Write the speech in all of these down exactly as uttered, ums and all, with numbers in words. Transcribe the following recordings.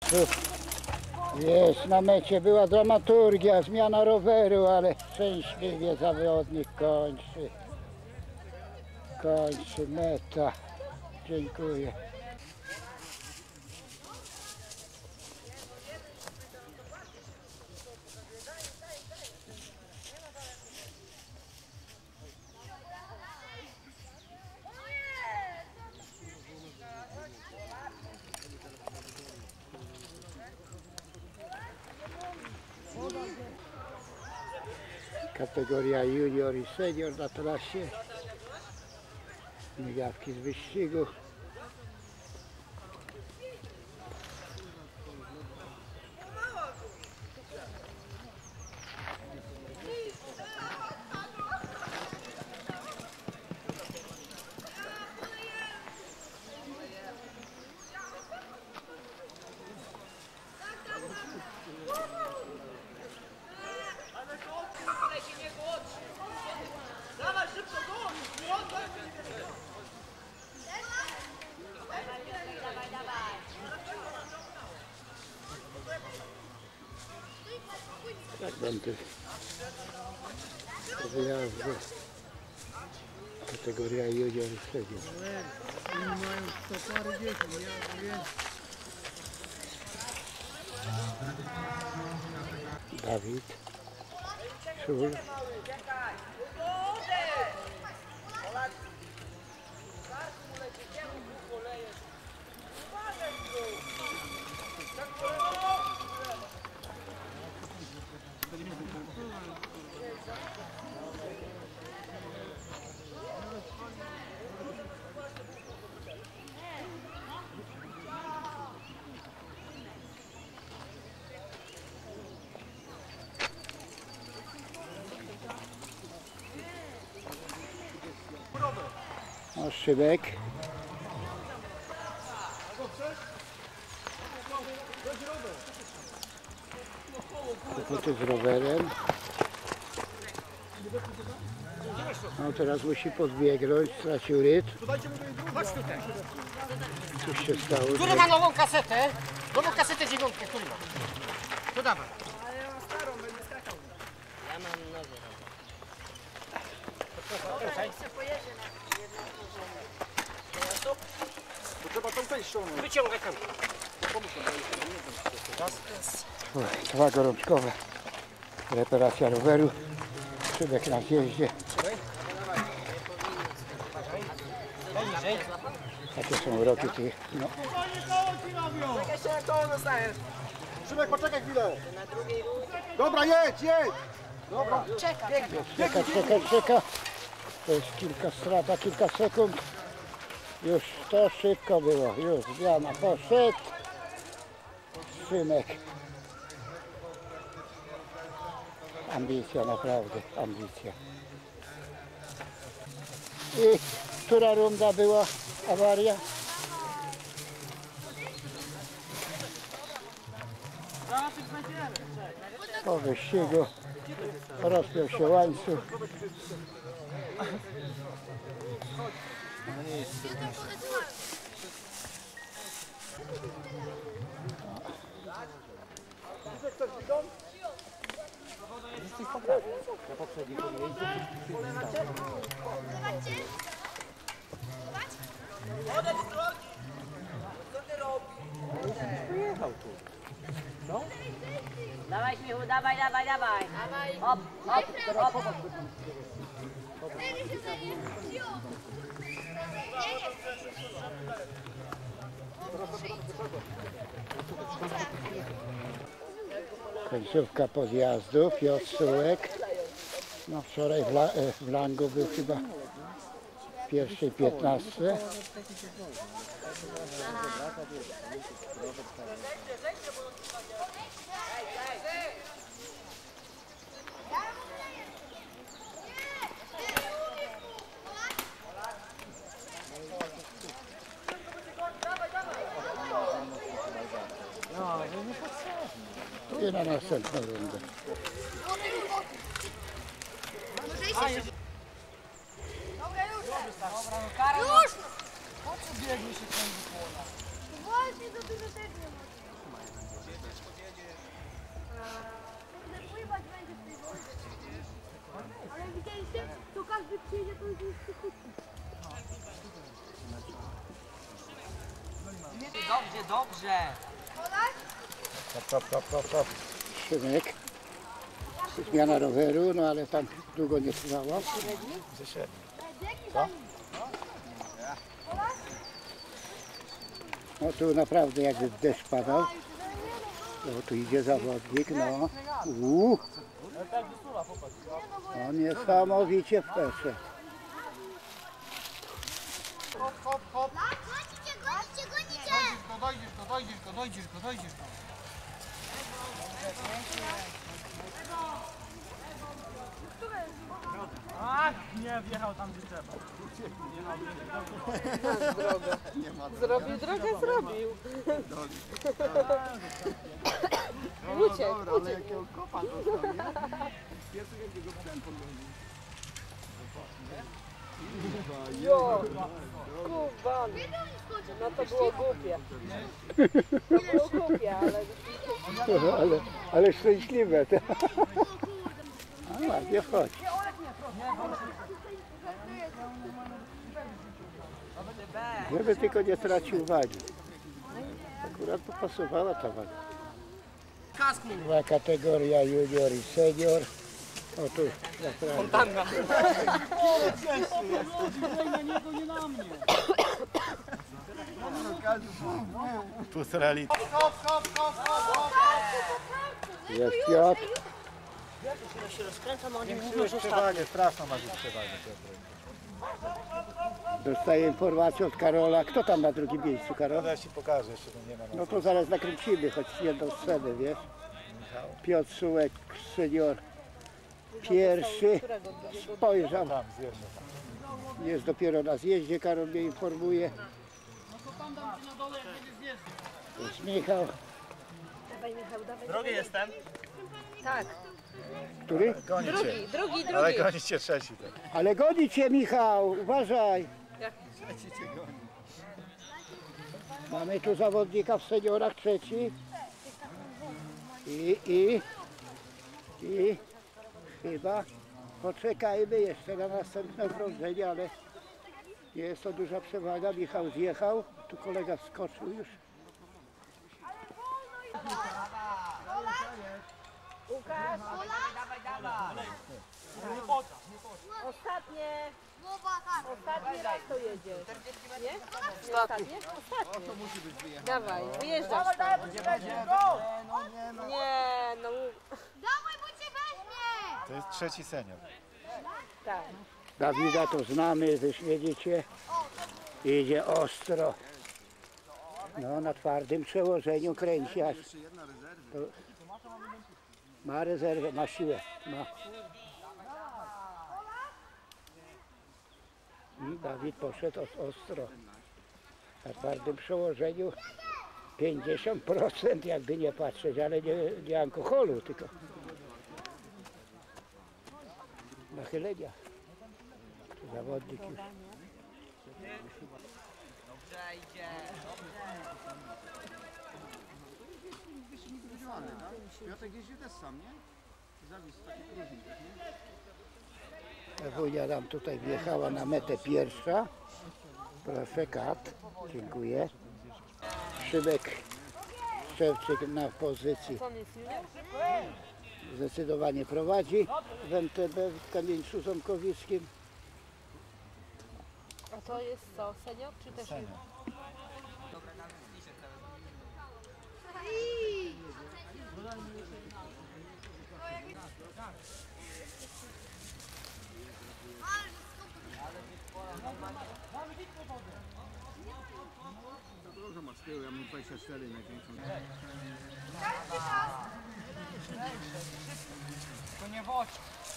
Jest, na mecie była dramaturgia, zmiana roweru, ale szczęśliwie zawodnik kończy. Kończy meta. Dziękuję. Kategoria junior i senior na trasie. Migawki z wyścigu. Tak będę po wyjazdu. Kategoria junior i senior. Oni mają sto parę dzieci, ja wiem. Dawid Szul. O, Szybek. Kłopoty z rowerem. No teraz musi podbiegnąć, stracił rytm. Chodź tutaj. Coś się stało. Który ma nową kasetę? Nową kasetę dziewiątkę, który ma? To dawaj. Ale ja mam starą, będę skakał. Ja mam nowy. Dobra, niech się pojedzie na jedną porządek. To trzeba tą część ściągnąć. Wyciągaj tam. Dwa gorączkowe. Reparacja roweru. Szybek na zjeździe. Takie są uroki tych. No. Czekaj się, jak to dostajesz. Szybek, poczekaj chwilę. Dobra, jedź, jedź. Dobra. Czekaj. Czeka, czeka, czeka. To jest kilka strata, kilka sekund. Już to szybko było. Już zmiana poszedł. Szymek. Ambicja, naprawdę, ambicja. I która runda była awaria? Po wyścigu rozpiął się łańcuch. Na poprzednim podjeździe. Odejdź z drogi! Co ty robisz? Pojechał tu. No? Dawaj śmiechu, dawaj, dawaj, dawaj. Dawaj. Hop, hop, hop. Końcówka podjazdu, Piotr Sułek. No wczoraj w, La, w Langu był chyba w pierwszej piętnastce. I na następną rundę. Już! Po co biegnie się ten wypłona? Właśnie do dużo tego. Dobrze. Hop, hop, hop, hop, hop. Szymek. Zmiana roweru, no ale tam długo nie trwała. Wyszedł. No tu naprawdę jakby deszcz padał. No tu idzie zawodnik, no. Uuu. No niesamowicie w pesze. Hop, hop, hop. Gonicie, gonicie, gonicie! Dojdziesz go, dojdziesz go, dojdziesz go, dojdziesz go. Zrobił drogę, zrobił. Uciekł, Dobra, ale jakiego kopa dostał, nie? Pierwszy jakiego ptem podglądał. Jo, kuban. No to było głupie. To było głupie, ale... Ale, ale szczęśliwe. A ładnie chodź. Żeby tylko nie tracił wagi. Akurat popasowała ta waga. Kask mi. Była kategoria junior i senior. O tu naprawdę. Półtora litra. Hop, hop, hop, hop, hop. Jest Piotr. Ja się rozkręcam, a oni mówią, Mówisz że przewagę, straszną masz przewagę, Piotrek. Dostaję informację od Karola. Kto tam na drugim miejscu, Karol? Ale ja ci pokażę, jeszcze tu nie ma na No to zaraz nakręcimy, choć jedną scenę, wiesz? Piotr Sułek, senior. Pierwszy. Spojrzał. Tam, zjeżdża tam. Jest dopiero na zjeździe, Karol mnie informuje. To jest Michał. Drogi jestem. Tak, Który? Goni cię. drugi, drugi, Ale drugi. goni cię trzeci. Tak. Ale goni cię, Michał, uważaj. Mamy tu zawodnika w seniorach, trzeci. I, i, i chyba poczekajmy jeszcze na następne okrążenie, ale nie jest to duża przewaga. Michał zjechał, tu kolega wskoczył już. Łukasz, Dawaj, dawaj. ostatnie, Głowa tak. ostatni raz to jedziesz. Nie? Nie ostatnie? Ostatnie. Dawaj, wyjeżdżasz. Nie, no Dawaj, bo cię weźmie! To jest trzeci senior. tak. Dawida to znamy, wyśmienicie. Idzie ostro. No, na twardym przełożeniu kręci aż. To ma rezerwę, ma siłę. Ma. I Dawid poszedł os- ostro. Na twardym przełożeniu pięćdziesiąt procent jakby nie patrzeć, ale nie, nie alkoholu, tylko nachylenia. Tu zawodnik już. Dobrze idzie. Piotrek jeździł też sam, nie? Zawisł taki próżnik, nie? Ewunia nam tutaj wjechała na metę pierwsza. Proszę, kat. Dziękuję. Szymek Szczewczyk na pozycji. Co nic nie? Zdecydowanie prowadzi w M T B w Kamieńcu Ząbkowickim. A to jest co, senior czy też Senior. Dużo ma z tyłu, ja mam dwadzieścia cztery największą. To nie wodź.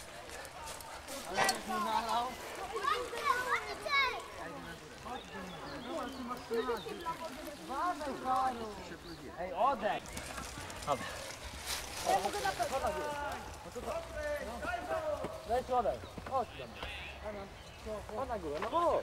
Ej, odejdź. Weź odejdź. Chodź tam. Chodź na górę, no chodź.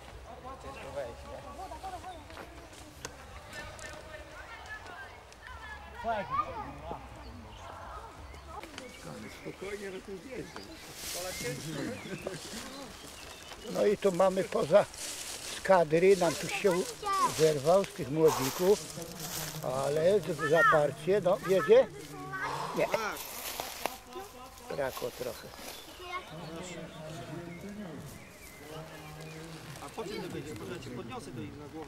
No i tu mamy poza z kadry, nam tu się zerwał z tych młodzików. Ale z- zaparcie, no, jedzie? Nie. Brakło trochę. A po czym ty będziesz? Może ja cię podniosę do ich na głowę.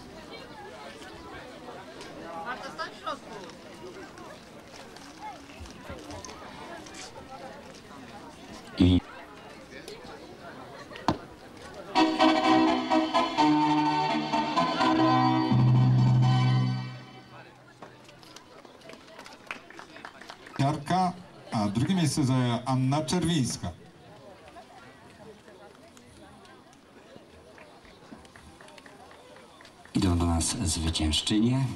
I Siarka, a drugie miejsce zajęła Anna Czerwińska. idą do nas zwyciężczynie.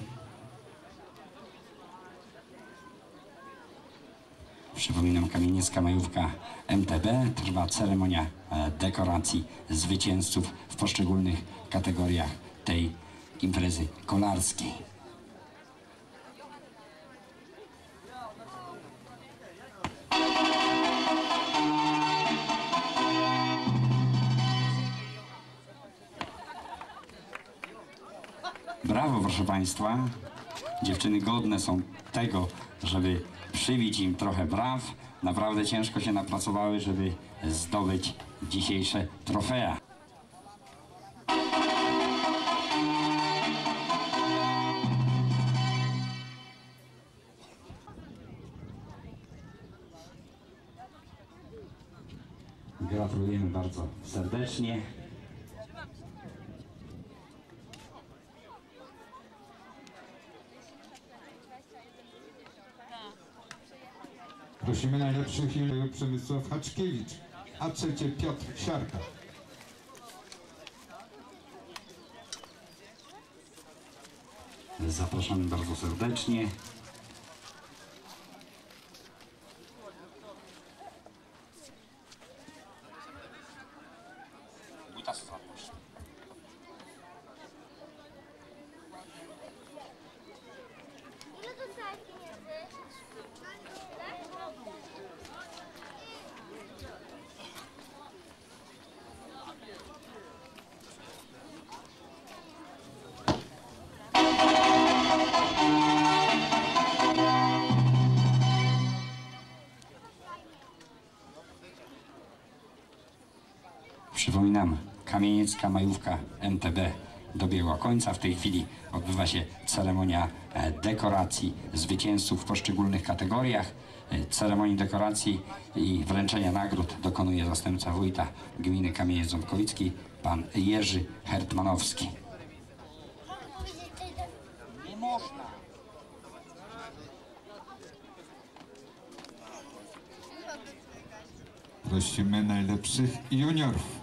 Przypominam, Kamieniecka Majówka M T B. Trwa ceremonia e, dekoracji zwycięzców w poszczególnych kategoriach tej imprezy kolarskiej. Brawo, proszę Państwa. Dziewczyny godne są tego, żeby przybić im trochę braw. Naprawdę ciężko się napracowały, żeby zdobyć dzisiejsze trofea. Gratulujemy bardzo serdecznie. Prosimy najlepszych i Przemysław Haczkiewicz, a trzecie Piotr Siarka. Zapraszamy bardzo serdecznie. Ile dostałeś pieniędzy? Przypominam, Kamieniecka Majówka M T B dobiegła końca. W tej chwili odbywa się ceremonia e, dekoracji zwycięzców w poszczególnych kategoriach. E, Ceremonii dekoracji i wręczenia nagród dokonuje zastępca wójta gminy Kamieniec-Ząbkowicki, pan Jerzy Hertmanowski. Nie można. Prosimy najlepszych juniorów.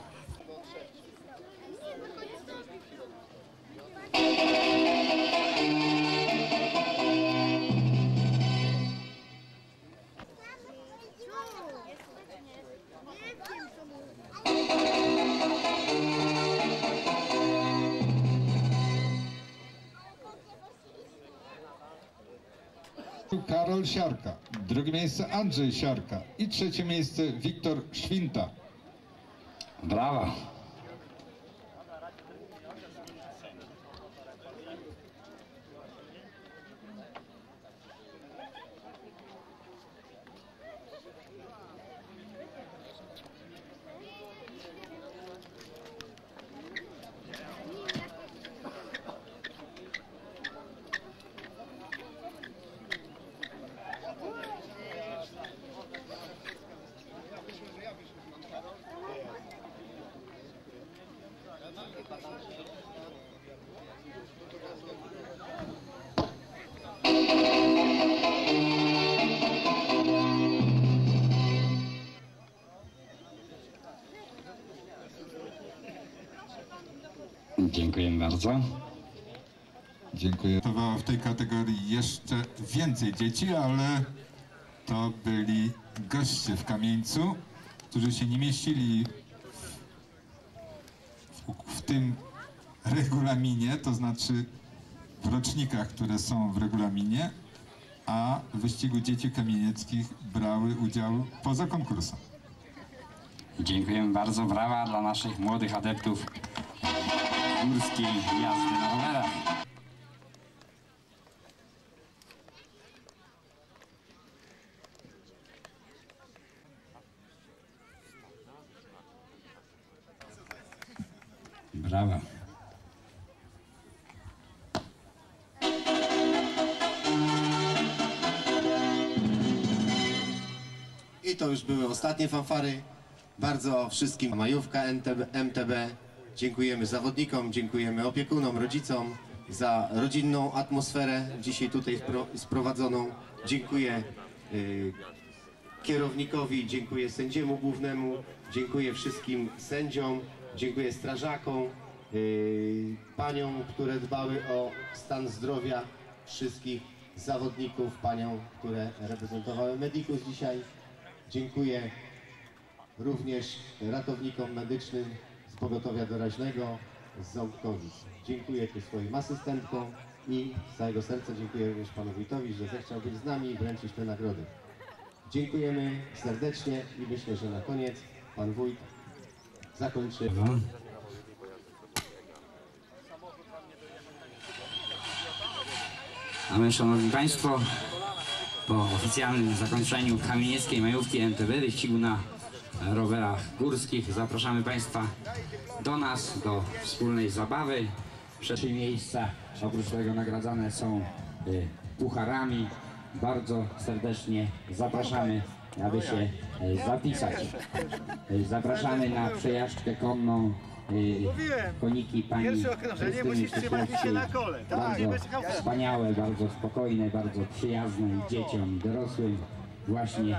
Karol Siarka, drugie miejsce Andrzej Siarka i trzecie miejsce Wiktor Świnta. Brawa! Dziękuję bardzo. Dziękuję. W tej kategorii jeszcze więcej dzieci, ale to byli goście w Kamieńcu, którzy się nie mieścili w, w tym regulaminie, to znaczy w rocznikach, które są w regulaminie, a w wyścigu dzieci kamienieckich brały udział poza konkursem. Dziękujemy bardzo. Brawa dla naszych młodych adeptów górskiej jazdy na rowerach. Brawo. I to już były ostatnie fanfary. Bardzo wszystkim majówka M T B. Dziękujemy zawodnikom, dziękujemy opiekunom, rodzicom za rodzinną atmosferę dzisiaj tutaj sprowadzoną. Dziękuję y, kierownikowi, dziękuję sędziemu głównemu, dziękuję wszystkim sędziom, dziękuję strażakom, y, paniom, które dbały o stan zdrowia wszystkich zawodników, paniom, które reprezentowały Medicus dzisiaj. Dziękuję również ratownikom medycznym z Pogotowia Doraźnego z Ząbkowic. Dziękuję też swoim asystentkom i z całego serca dziękuję również panu wójtowi, że zechciał być z nami i wręczyć te nagrody. Dziękujemy serdecznie i myślę, że na koniec pan wójt zakończy. A my, szanowni państwo, po oficjalnym zakończeniu kamienieckiej majówki M T B, wyścigu na rowerach górskich, zapraszamy państwa do nas, do wspólnej zabawy. Trzy miejsca oprócz tego nagradzane są y, pucharami. Bardzo serdecznie zapraszamy, aby się y, zapisać. Y, zapraszamy na przejażdżkę konną. Y, koniki pani Krystyny Cypłowskiej. Bardzo wspaniałe, bardzo spokojne, bardzo przyjazne i dzieciom, i dorosłym. Właśnie.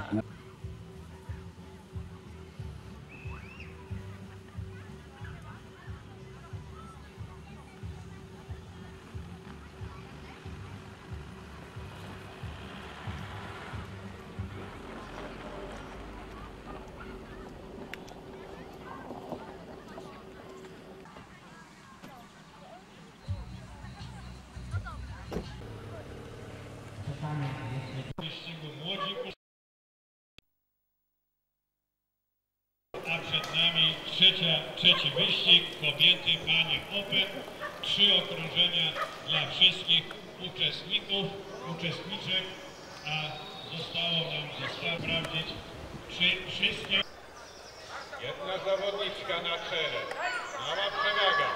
A przed nami trzecia, trzeci wyścig, kobiety, panie Open. Trzy okrążenia dla wszystkich uczestników, uczestniczek, a zostało nam sprawdzić, czy wszystkie... Jedna zawodniczka na czele, mała przewaga.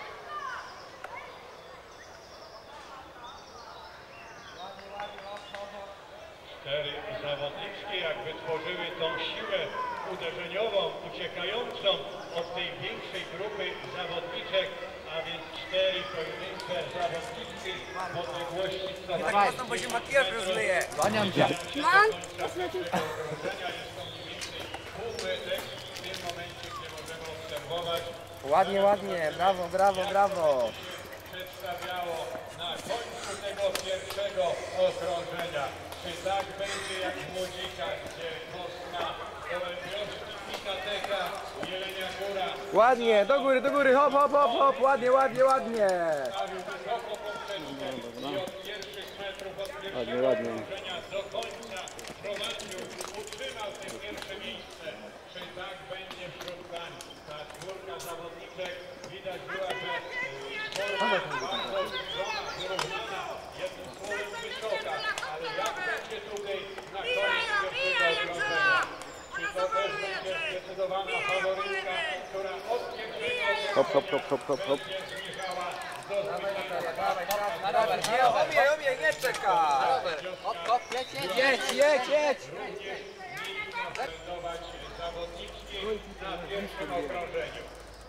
Cztery zawodniczki jakby tworzyły tą siłę uderzeniową, uciekającą od tej większej grupy zawodniczek, a więc cztery pojedyncze zawodniczki w odległości co najmniej bo się makijaż rozleje. Kłaniam cię. Mam? jest to mniej więcej półmetek w tym momencie, gdzie możemy obserwować. Ładnie, ładnie, brawo, brawo, brawo. Przedstawiało na końcu tego pierwszego okrążenia. Czy tak będzie jak w Młodzikach, gdzie Kosma, Gołębioszki, Pikateka, Jelenia Góra. Ładnie, do góry, do góry, hop, hop, hop, hop, ładnie, ładnie, ładnie. Stawił wysoko poprzeczkę i od pierwszych metrów, od Ładnie, pierwszego ładnie. okrążenia do końca prowadził, utrzymał te pierwsze miejsce. Czy tak będzie wśród pań? Ta czwórka zawodniczek widać była, że forma bardzo zbliżona, wyrównana, jednym słowem wysoka, ale jak będzie tutaj na koniec pierwszego okrążenia? Czy to też będzie zdecydowana faworytka, która od pierwszego Hop, hop, hop, hop, hop, hop. będzie zmierzała do zwycięstwa? Nie, omie, omie, nie czeka. Hop, hop, jedź, jedź, jedź, jedź. Zdecydować zawodniczki na pierwszym okrążeniu.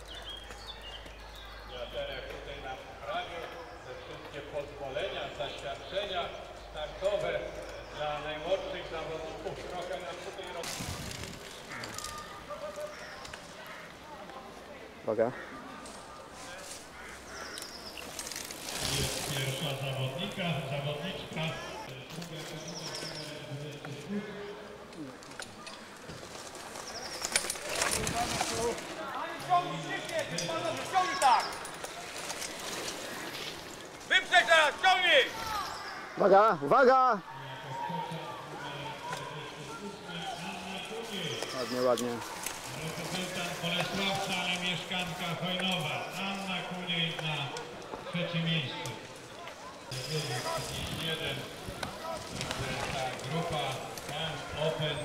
Wiaterek tutaj nam prawie te wszystkie pozwolenia, zaświadczenia startowe dla najmłodszych zawodników trochę nam tutaj robi. Uwaga. Jest pierwsza zawodnika, zawodniczka. Ciągnij tak! Wyprzedź teraz, ciągnij! Uwaga, uwaga! Ładnie, ładnie. Reprezentant Bolesławca, ale mieszkanka Hojnowa. Anna Kuniej na trzecim miejscu. trzydzieści jeden. Ta grupa Camp Open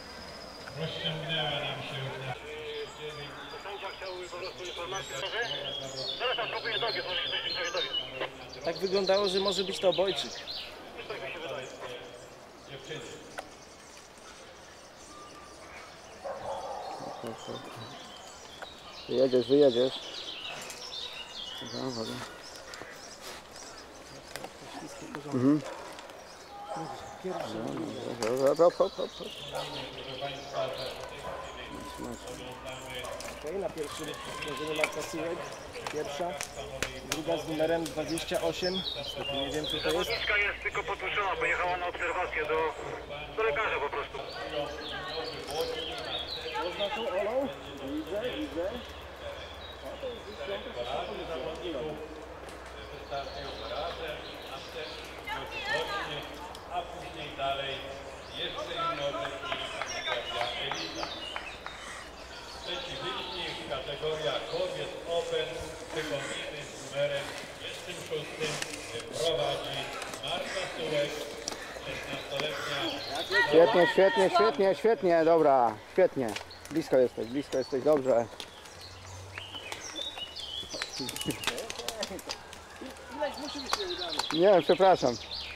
rozciągnęła nam się już na... Sędzia chciałby po prostu informację. Tak wyglądało, że może być to obojczyk. Wyjedziesz, wyjedziesz. Dobra, mhm. Hop, hop, hop, hop. Okej, na pierwszym możemy Marta Syłek. Pierwsza. Druga z numerem dwadzieścia osiem. Niestety nie wiem, co to jest. Zawodniczka jest tylko potłuczona, pojechała na obserwację do, do lekarza po prostu. Można tu, Olą? Widzę, widzę. Wystartują razem, następnie a później dalej jeszcze juniorzy i kategoria elita. Trzeci wyścig, kategoria kobiet Open, przypomnijmy z numerem dwudziestym szóstym prowadzi Marta Sułek, szesnastoletnia. Świetnie, świetnie, świetnie, świetnie, dobra, świetnie. Blisko jesteś, blisko jesteś, dobrze. Nie, przepraszam.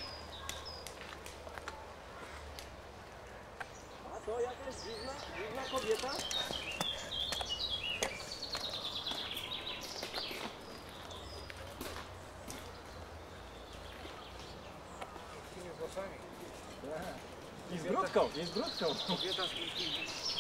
A to jakaś dziwna, dziwna kobieta? I z brudką, i z brudką.